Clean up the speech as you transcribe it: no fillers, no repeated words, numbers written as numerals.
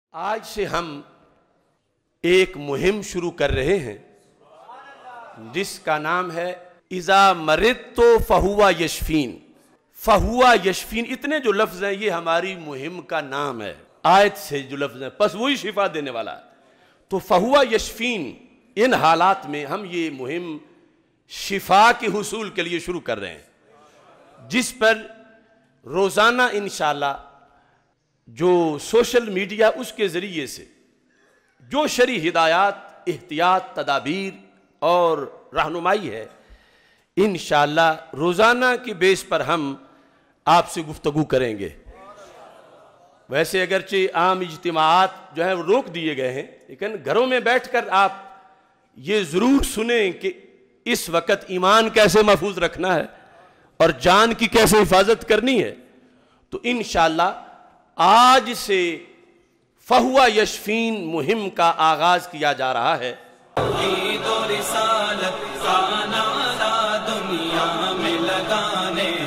آج سے ہم ایک مہم شروع کر رہے ہیں جس کا نام ہے اذا مرضت فہو یشفین۔ فہو یشفین، اتنے جو لفظ ہیں یہ ہماری مہم کا نام ہے، آیت سے جو لفظ ہیں بس وہی شفا دینے والا ہے۔ تو فہو یشفین، ان حالات میں ہم یہ مہم شفا کے حصول کے لیے شروع کر رہے ہیں، جس پر روزانہ انشاءاللہ جو سوشل میڈیا اس کے ذریعے سے جو شرعی ہدایات، احتیاط، تدابیر اور رہنمائی ہے، انشاءاللہ روزانہ کی بیس پر ہم آپ سے گفتگو کریں گے۔ ویسے اگرچہ عام اجتماعات جو ہیں وہ روک دیے گئے ہیں، لیکن گھروں میں بیٹھ کر آپ یہ ضرور سنیں کہ اس وقت ایمان کیسے محفوظ رکھنا ہے اور جان کی کیسے حفاظت کرنی ہے۔ تو انشاءاللہ آج سے فہو یشفین مہم کا آغاز کیا جا رہا ہے۔ توحید و رسالت کا نعرہ دنیا میں لگانے